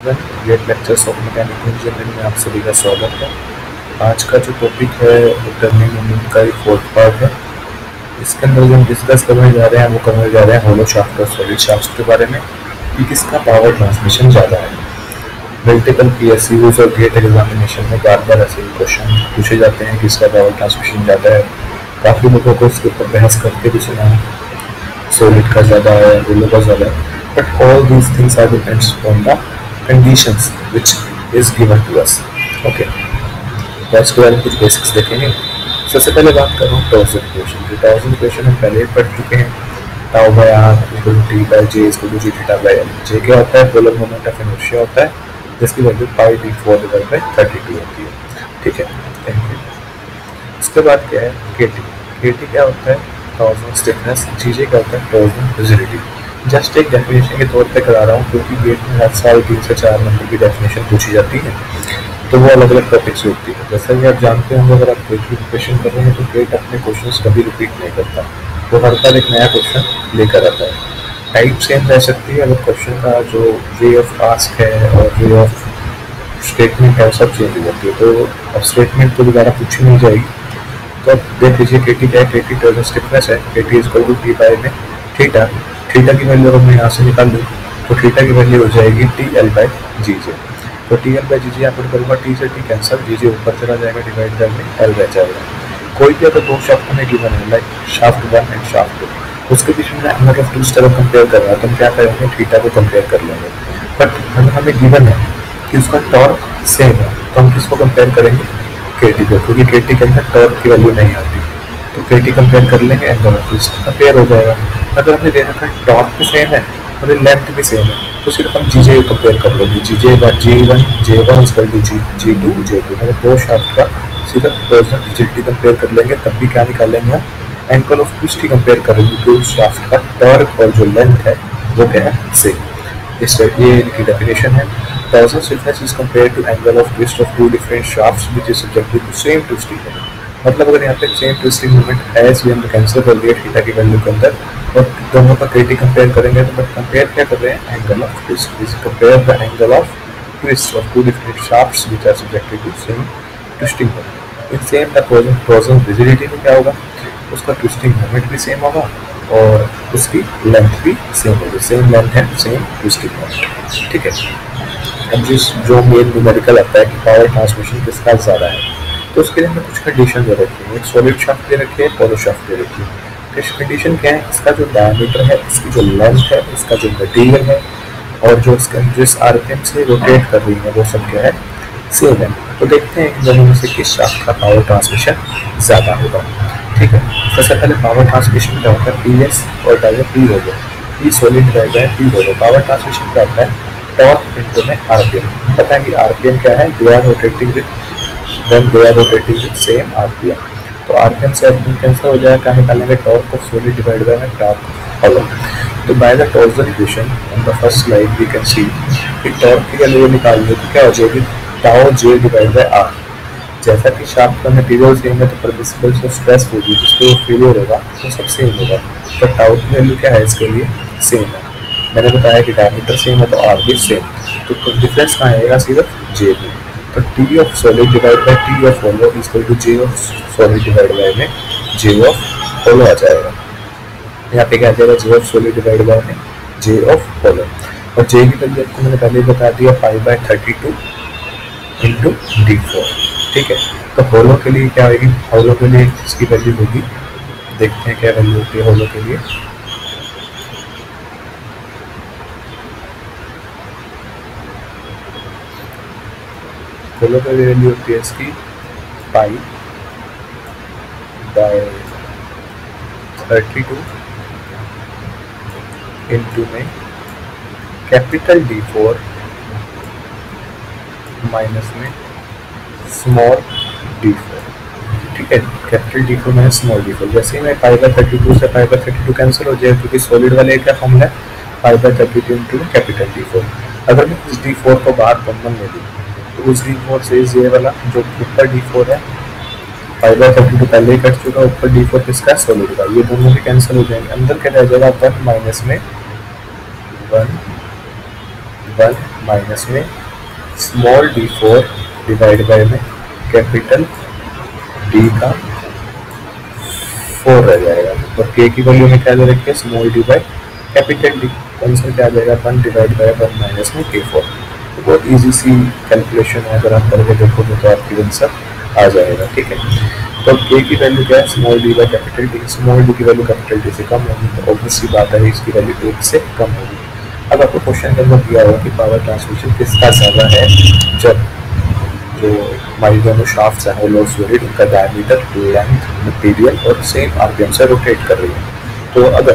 Gate lectures of mechanical engineering में आप सभी का स्वागत है। आज का जो टॉपिक है वो टर्निंग मोमेंट का एक फोर्थ पार्ट है। इसके अंदर जो हम डिस्कस करने जा रहे हैं वो करने जा रहे हैं होलो शाफ्ट और सॉलिड शाफ्ट के बारे में कि किसका पावर ट्रांसमिशन ज़्यादा है। मल्टीपल PSUs और गेट एग्जामिनेशन में बार बार ऐसे क्वेश्चन पूछे जाते हैं कि किसका पावर ट्रांसमिशन ज़्यादा है। काफ़ी लोगों को इसके ऊपर बहस करके भी सुना है, सॉलिड का ज़्यादा है, होलो का ज़्यादा है, but all these things are depends on the conditions which is given to us. Okay, तो आज के बारे में कुछ बेसिक्स देखेंगे। सबसे पहले बात कर रहा हूँ टॉर्जन इक्वेशन की। टॉर्जन इक्वेशन हम पहले पढ़ चुके हैं। Tau by R equal to T by J equal to G theta by L. J क्या होता है? पोलर मोमेंट ऑफ इनर्शिया होता है, जिसकी value pi d4 divide bye 32 होती है। ठीक है, थैंक यू। उसके बाद क्या है? केटी। केटी क्या होता है? Torsion stiffness. जीजे क्या होता है? Torsion rigidity. जस्ट एक डेफिनेशन के तौर पे करा रहा हूँ क्योंकि गेट में हर साल 3 से 4 नंबर की डेफिनेशन पूछी जाती है, तो वो अलग अलग टॉपिक से होती है। जैसा कि आप जानते होंगे, अगर आप कोई भी प्रिपरेशन कर रहे हैं तो गेट अपने क्वेश्चंस कभी रिपीट नहीं करता, वो हर बार एक नया क्वेश्चन लेकर आता है। टाइप सेम रह सकती है, अगर क्वेश्चन का जो वे ऑफ आस्क है और वे ऑफ स्टेटमेंट है वो सब चेंज हो जाती है, तो अब स्टेटमेंट तो दोबारा पूछी नहीं जाएगी। तो अब देख लीजिए केटी क्या है? केटी टॉर्जन स्टिफनेस है। KT is equal to T by में थीटा। थीटा की वैल्यू अगर मैं यहाँ से निकाल लूँ तो थीटा की वैल्यू हो जाएगी T L by G J. तो T L by G J यहाँ पर करूँगा, टी से टी कैंसर, जी जे ऊपर चला जाएगा, डिवाइड बाई में एल रह जाएगा। कोई भी अगर दो शाफ्ट में गिवन है, लाइक शाफ्ट 1 एंड शाफ्ट 2, उसके बीच में मतलब टू तरफ कंपेयर कर रहा है, तो हम क्या करेंगे? थीटा को कंपेयर कर लेंगे। बट अगर हमें गिवन है कि उसका टॉर्क सेम है, तो हम किसको कंपेयर करेंगे? केटी को, क्योंकि केटी के अंदर टॉर्क की वैल्यू नहीं आती, तो केटी कंपेयर कर लेंगे, एंगल ऑफ ट्विस्ट कंपेयर हो जाएगा। अगर हमने दे रखा है टॉर्क भी सेम है और लेंथ भी सेम है, तो सिर्फ हम जीजे कंपेयर कर लेंगे। J1 J1 equal to G2 J2, मतलब दो शाफ्ट का सिर्फ टॉर्जन रिजिडिटी कंपेयर कर लेंगे, तब भी क्या निकालेंगे? हम एंगल ऑफ ट्विस्ट ही कंपेयर करेंगे, तो उस शाफ्ट का टॉर्क और जो लेंथ है वो क्या है? सेम। इस ये इनकी डेफिनेशन है। Torsion stiffness is compare to angle of twist of two different shafts which is subjected to same twisting moment. मतलब अगर यहाँ पे सेम ट्विस्टिंग मोमेंट है, इसलिए हम कैंसिल कर दिया थीटा की वैल्यू के अंदर, और दोनों का केटी कंपेयर करेंगे, तो बट कंपेयर क्या कर रहे हैं? Angle of twist. Is compare the angle of twist of two different shafts which are subjected to same twisting moment. In same the torsion rigidity में क्या होगा? उसका ट्विस्टिंग मोमेंट भी सेम होगा और उसकी लेंथ भी सेम होगी। सेम लेंथ है, सेम ट्विस्टिंग मोमेंट। ठीक है। अब जो मेन न्यूमेरिकल आता है कि पावर ट्रांसमिशन किसका ज़्यादा है, तो उसके लिए हमें कुछ कंडीशन दे रखी है। एक सॉलिड शाफ्ट दे रखी है, होलो शाफ्ट दे रखी है। कंडीशन क्या है? इसका जो डायमीटर है, इसकी जो लेंथ है, इसका जो मटेरियल है, और जो इसका जिस आरपीएम से रोटेट कर रही है वो सब क्या है? सेम है। तो देखते हैं इन दोनों में से किस शाफ्ट का पावर ट्रांसमिशन ज़्यादा होगा। ठीक है। सबसे पहले पावर ट्रांसमिशन क्या होता है? PS और डायरेक्ट P हो गया, P solid divide by P हो गया। पावर ट्रांसमिशन क्या होता है? टॉर्क इनटू में आरपीएम। पता है कि आरपीएम क्या है? They are rotating with same RPM. तो आरपीएम से आरपीएम कैंसिल हो जाएगा, क्या निकालेंगे? Torque of solid divide by torque of hollow. तो by the torsion equation on the first slide we can see कि टॉर्क की वैल्यू निकालने तो क्या हो जाएगी? Tau J divide by R. जैसा कि शाफ्ट का मटेरियल सेम है, तो परमिसिबल जो स्ट्रेस होगी जिसको फेलियर होगा वो सब सेम होगा। तो टाउ की वैल्यू क्या है इसके लिए? सेम है। मैंने बताया कि डायमीटर सेम है तो आर भी सेम, तो डिफरेंस कहाँ आएगा? सिर्फ जे में। तो T of solid divide by T of hollow is equal to J of solid divide by में जे ऑफ होलो आ जाएगा। यहाँ पे क्या आ जाएगा? J of solid divide by में जे ऑफ होलो। और जे की वैल्यू आपको मैंने पहले बता दिया, 5/32 इंटू d4। ठीक है। तो होलो के लिए क्या आएगी? होलो के लिए इसकी वैल्यू होगी, देखते हैं क्या वैल्यू होती है होलो के लिए। होलो की वैल्यू होती है इसकी पाई बाय 32 इंटू में कैपिटल D4 माइनस में स्मॉल d4। ठीक है। Capital D4 minus small d4। जैसे ही मैं π/32 से π/32 कैंसिल हो जाए, क्योंकि सॉलिड वाले क्या फॉर्मूला है? π/32 इंटू कैपिटल D4। अगर मैं इस D4 को बाहर कॉमन ले लूँ तो उस D4 से ये वाला जो ऊपर D4 है, 5/32 पहले ही कट चुका, ऊपर D4 किसका? सॉलिड का। ये दोनों भी कैंसिल हो जाएंगे। अंदर क्या रह जाएगा? 1 माइनस में 1 माइनस में स्मॉल d4 डिवाइड बाय में कैपिटल D का 4 रह जाएगा। और k की वैल्यू में क्या दे रखी है, small d by capital D। Answer क्या आ जाएगा, 1 डिवाइड बाय 1 माइनस में k4। तो बहुत इजी सी कैलकुलेशन है, अगर आप करके देखोगे तो आपकी आंसर आ जाएगा। ठीक है, तो k की वैल्यू क्या है, small d by capital D। Small d की वैल्यू कैपिटल D से कम होगी, तो ऑब्वियसली बात है इसकी वैल्यू 1 से कम होगी। अब आपको क्वेश्चन के अंदर दिया होगा कि पावर ट्रांसमिशन किसका ज़्यादा है, जब जो हमारी दोनों शाफ्ट्स हैं होलो सॉलिड, उनका डायमीटर, लेंथ, मटेरियल और सेम आरपीएम से रोटेट कर रही है। तो अगर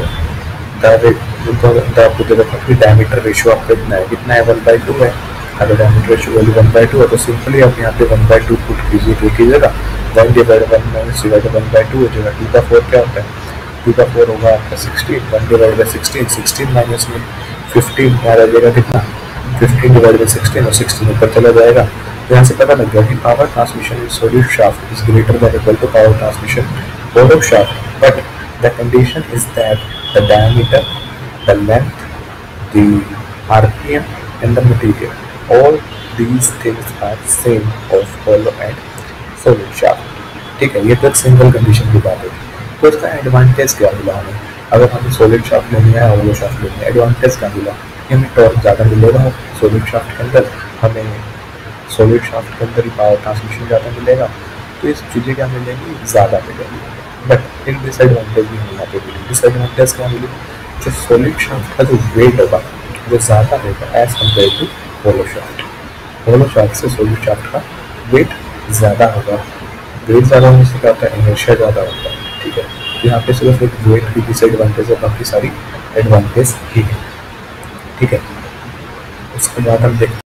आपको दे रखा कि डायमीटर रेशियो आपका कितना है 1/2 है। अगर डायमीटर रेशियो वैल्यू 1/2 है तो सिंपली आप यहाँ पे 1/2 पुट कीजिए, तो कीजिएगा 1 डिवाइड 1 माइनस डिवाइड 1/2 हो जाएगा। 2 का 4 क्या होता है, 2 का 4 होगा आपका 16, 1 डिवाइड बाई 16, 16 माइनस में 15 यहाँ रह जाएगा कितना, 15 डिवाइड बाई 16 और 16 ऊपर चला जाएगा। तो यहाँ से पता लग गया कि power transmission in solid shaft is greater than equal to power transmission hollow shaft, but the condition is that the diameter, the length, the RPM and the material, all these things are same of hollow and solid shaft। ठीक है, ये तो एक single condition की बात है। तो इसका एडवांटेज क्या मिला हमें, अगर हमें सॉलिड शाफ्ट लेनी है होलो शाफ्ट लेनी है, एडवांटेज क्या मिला कि हमें टॉर्क ज़्यादा मिलेगा सॉलिड शाफ्ट के अंदर, हमें सॉलिड शाफ्ट के अंदर ही पावर ट्रांसमिशन ज़्यादा मिलेगा, तो इस चीज़ें क्या मिलेगी, ज़्यादा मिलेगी। बट एक डिसएडवांटेज भी नहीं आती मिली। डिसएडवांटेज क्या मिली, जो सॉलिड शाफ्ट का जो वेट होगा वो ज़्यादा होगा as compare to hollow shaft. Hollow shaft से सॉलिड शाफ्ट का वेट ज़्यादा होगा। वेट ज़्यादा होने से क्या होता है, इनर्शिया ज़्यादा होता है। ठीक है, तो यहाँ पे सिर्फ एक वेट की डिसएडवांटेज है, बाकी सारी एडवांटेज ही है। ठीक है, उसके बाद हम देखते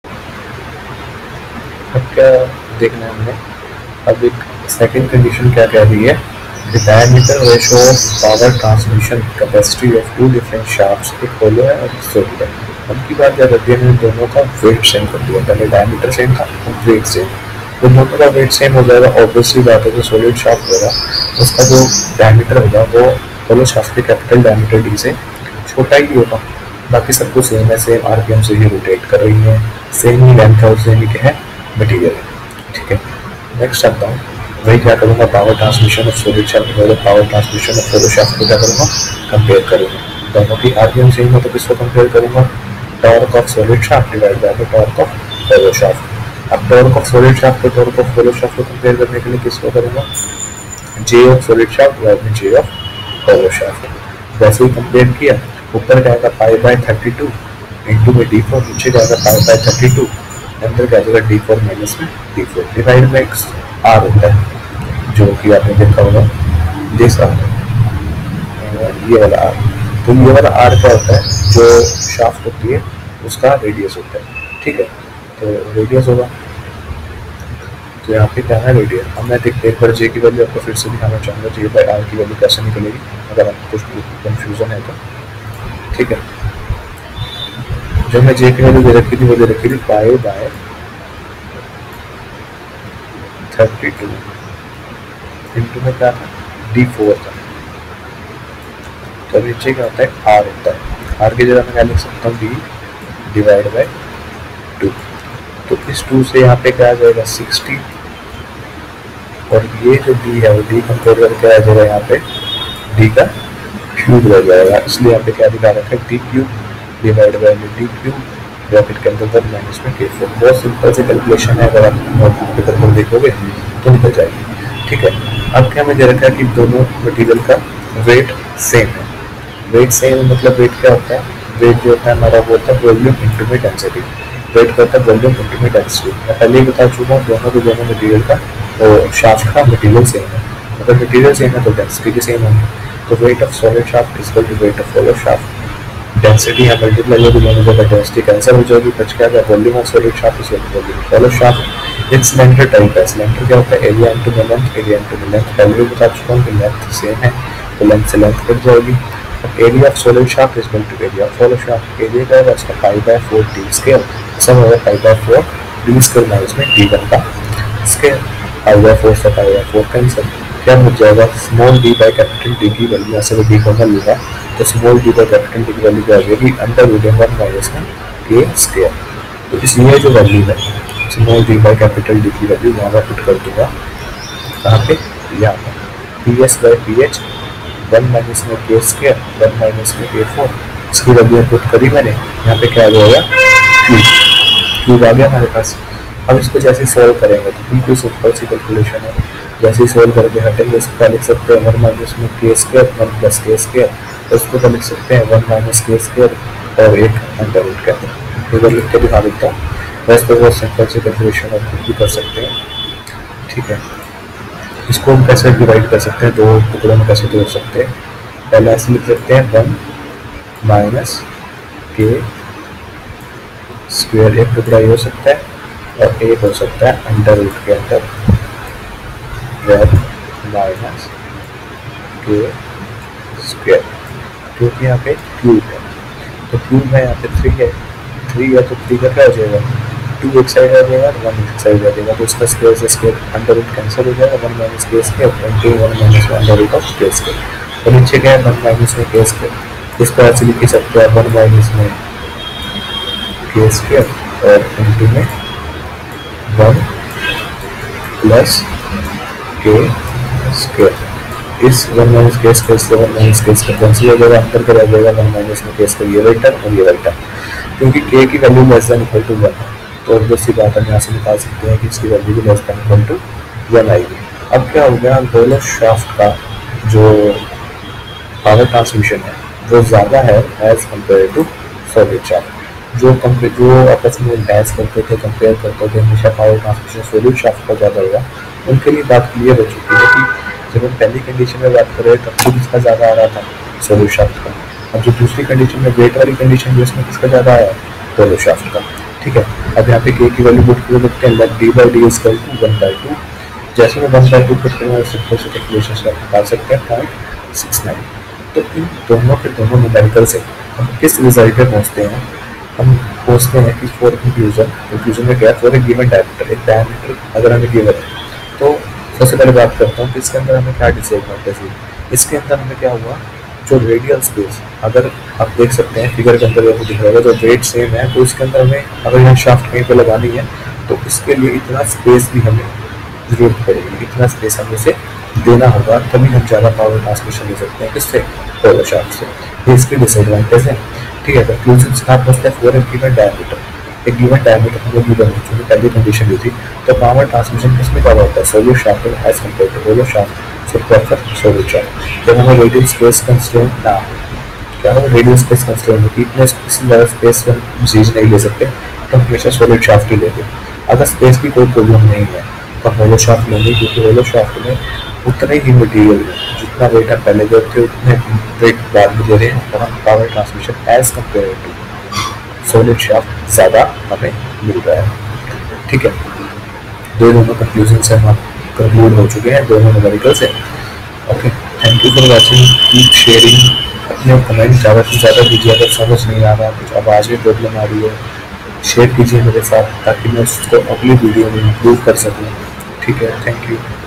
अब क्या देखना है हमने, अब एक सेकेंड कंडीशन क्या कह रही है, the diameter ratio of power transmission capacity of two different shafts, एक होलो है और एक सॉलिड है। अब की बात क्या करती है, दोनों का वेट सेम कर दिया, पहले डायमीटर सेम था और वेट सेम। तो दोनों का वेट सेम हो जाएगा, ऑब्वियसली बात है जो सॉलिड शाफ्ट होगा उसका जो डायमीटर होगा वो होलो शाफ्ट के कैपिटल डायमीटर डी से छोटा ही होगा। बाकी सब कुछ सेम है, सेम आरपीएम से ही रोटेट कर रही है, सेम ही लेंथ है और सेम ही क्या है, मटीरियल। ठीक है, नेक्स्ट आता हूँ, वही क्या करूँगा, power transmission of solid shaft और power transmission of hollow shaft को क्या करूँगा, कंपेयर करूँगा। दोनों की आरपीएम सेम हो तो किसको कंपेयर करूँगा, torque of solid shaft divide by torque of hollow shaft. अब टॉर्क ऑफ सॉलिड शाफ्ट को टॉर्क ऑफ होलो शाफ्ट को कंपेयर करने के लिए किसको करूँगा, J of solid shaft divide by J of hollow shaft. वैसे ही कंपेयर किया, ऊपर जाएगा π/32 इंटू में d4, नीचे जाएगा π/32, अंदर क्या जाएगा d4 माइनस में d4 डिवाइड बाय r होता है, जो कि आपने देखा होगा दिस r, ये वाला r। तो ये वाला r क्या होता है, जो शाफ्ट होती है उसका रेडियस होता है। ठीक है, तो रेडियस होगा, तो यहाँ पे क्या है रेडियस। अब मैं एक बार जे की वैल्यू आपको फिर से दिखाना चाहूँगा, जे बाय आर की वैल्यू कैसे निकलेगी अगर आपको कुछ कंफ्यूजन है तो। ठीक है, जो मैं जे की वैल्यू दे रखी थी वो दे रखी थी π/32 इंटू में क्या था, d4 था। तो नीचे क्या होता है, r होता है। r की जगह मैं क्या लिख सकता हूँ, d डिवाइड बाय 2। तो इस 2 से यहाँ पे क्या आ जाएगा 60, और ये जो d है वो d कंपेयर करके आ जाएगा यहाँ पे d का क्यूब रह जाएगा, इसलिए यहाँ पे क्या दिखा रखा है, d cube divide by d cube bracket के अंदर 1 माइनस में k4। बहुत सिंपल से कैलकुलेशन है, अगर आप नोटबुक पे करके देखोगे तो निकल जाएगी। ठीक है, अब क्या मुझे रखा है कि दोनों मटेरियल का वेट सेम है। वेट सेम मतलब वेट क्या होता है, वेट जो होता है हमारा वो होता है वॉल्यूम इंटू में डेंसिटी। वेट करता है वॉल्यूम इंटू में डेंसिटी। मैं पहले ही बता चुका हूँ, दोनों मटेरियल का और शाफ्ट का मटेरियल सेम है। अगर मटेरियल सेम है तो डेंसिटी भी सेम होगी। तो weight of solid shaft is equal to weight of hollow shaft. Density यहाँ मल्टीप्लाई होगी, दोनों जगह डेंसिटी कैंसिल हो जाएगी, बच क्या गया volume of solid shaft is equal to volume of hollow shaft. एक सिलेंडर टाइप है, सिलेंडर क्या होता है, area into length, area into length. पहले भी बता चुका हूँ कि लेंथ सेम है तो लेंथ से लेंथ कट जाएगी। अब area of solid shaft is equal to area of hollow shaft. Area क्या है उसका π/4 d स्क्वायर, सब होगा π/4 d स्क्वायर माइनस में d1 का स्क्वायर। π/4 से π/4 कैंसिल, क्या मिल जाएगा, small d by capital D की वैल्यू ऐसे भी d कॉमन लूँगा तो small d by capital D की वैल्यू क्या आ जाएगी, अंडर रूट 1 माइनस में k स्क्वायर। तो इसलिए जो वैल्यू है small D by capital D की वैल्यू यहाँ पर पुट कर दूंगा, कहाँ पे, यहाँ पर P S by P H 1 minus में के स्क्वायर 1 माइनस में के 4, इसकी वैल्यू पुट करी मैंने, यहाँ पे क्या आ जाएगा क्यूब, क्यूब आ गया हमारे पास। अब इसको जैसे सॉल्व करेंगे तो बिल्कुल सिंपल सी कैलकुलेशन है, जैसे ही सॉल्व करके हटेंगे इसको लिख सकते हैं 1 माइनस में के स्क्वायर 1 प्लस के स्क्वायर, उसको तो लिख सकते हैं 1 माइनस के स्क्वायर और एक अंडर रूट के अंदर, इधर लिख के दिखा देता हूँ। वैसे तो बहुत सिंपल सी कैलकुलेशन आप खुद भी कर सकते हैं, ठीक है। इसको हम कैसे डिवाइड कर सकते हैं, दो टुकड़ों में कैसे जोड़ सकते हैं, पहले ऐसे लिख सकते हैं 1 माइनस के स्क्वायर, एक टुकड़ा ये हो सकता है और एक हो सकता है अंडर रूट के अंदर 1 माइनस के स्क्वायर, क्योंकि यहाँ पे क्यूब है, तो क्यूब है यहाँ पे 3 है, 3 है तो 3 का क्या हो जाएगा 2 एक साइड आ जाएगा, 1 एक साइड आ जाएगा, तो उसका स्क्वायर से स्क्वायर अंडर रूट कैंसिल हो जाएगा, 1 minus K square into 1 minus under root of K square, और नीचे क्या है 1 माइनस में के स्क्वायर, इसको ऐसे लिख सकते हैं 1 माइनस में के स्क्वायर और इंटू में 1 प्लस के स्क्वायर, इस 1 माइनस के स्क्वायर से 1 माइनस के स्क्वायर कैंसिल हो जाएगा, अंतर कर आ जाएगा 1 माइनस में के स्क्वायर, ये राइटर और ये राइटर, क्योंकि के की value less than equal to 1 तो ऑब्वियस सी बात हम यहाँ से निकाल सकते हैं कि इसकी वैल्यू भी लेस देन इक्वल टू 1 आएगी। अब क्या हो गया, रोलर शाफ्ट का जो पावर ट्रांसमिशन है वो ज़्यादा है as compare to solid shaft, जो आपस में बहस करते थे, कंपेयर करते थे हमेशा पावर ट्रांसमिशन सॉलिड शाफ्ट का ज़्यादा होगा, उनके लिए बात क्लियर हो चुकी है कि जब हम पहली कंडीशन में बात कर रहे हैं तब तो किसका ज़्यादा आ रहा था सॉलिड शाफ्ट का, अब जो दूसरी कंडीशन में वेट वाली कंडीशन है उसमें किसका ज़्यादा आया रोलर शाफ्ट का, ठीक है। अब यहाँ पे के की वैल्यू पुट कर सकते हैं, let D by D is equal to 1/2, जैसे मैं 1/2 पुट करूँगा सिंपल से कैलकुलेशन निकाल सकते हैं 0.69, तो इन दोनों के दोनों न्यूमेरिकल से हम किस रिजल्ट पे पहुँचते हैं, हम पहुँचते हैं कि फॉर कंक्लूजन में क्या फॉर ए गिवन डायमीटर, एक डायमीटर अगर हमें गिवन है तो सबसे पहले बात करता हूँ कि इसके अंदर हमें क्या डिसएडवांटेज हुई, इसके अंदर हमें क्या हुआ, जो रेडियल स्पेस अगर आप देख सकते हैं फिगर के अंदर आपको दिख रहा होगा, जो वेट सेम है तो इसके अंदर हमें अगर यहाँ शाफ्ट कहीं पे लगानी है तो इसके लिए इतना स्पेस भी हमें जरूरत पड़ेगी, इतना स्पेस हमें इसे देना होगा, तभी हम ज़्यादा पावर ट्रांसमिशन ले सकते हैं किससे रोलर शाफ्ट से, ये इसके डिसएडवांटेज है, ठीक है। कंक्लूजन से आप बचते हैं फॉर ए गिवन डायमीटर, एक गिवन डायमीटर हम लोग गिवन है क्योंकि पहली कंडीशन ली थी, तो पावर ट्रांसमिशन किसमें ज़्यादा होता है सॉलिड शाफ्ट में as compare to roller shaft, so prefer solid shaft। जब हमें रेडियल स्पेस कंस्ट्रेंट ना क्या हो, रेडियल स्पेस कंस्ट्रेंट होती है, इतने ज़्यादा स्पेस में हम चीज़ नहीं ले सकते तो हमेशा सॉलिड शाफ्ट ही लेते हैं, अगर स्पेस की कोई प्रॉब्लम नहीं है तो हम रोलर शाफ्ट लेंगे, क्योंकि रोलर शाफ्ट में उतना ही मटीरियल है जितना वेट हम पहले देते उतने वेट बाद में दे रहे हैं, और हम power transmission as compare to solid shaft ज़्यादा हमें मिल रहा है, ठीक है। दोनों कंक्लूजन से हम कंक्लूड हो चुके हैं दोनों न्यूमेरिकल से, okay. Thank you for watching, keep sharing, अपने कमेंट ज़्यादा से ज़्यादा दीजिए, अगर समझ नहीं आ रहा कुछ आवाज़ में प्रॉब्लम आ रही है शेयर कीजिए मेरे साथ ताकि मैं उसको अगली वीडियो में इम्प्रूव कर सकूँ, ठीक है। Thank you.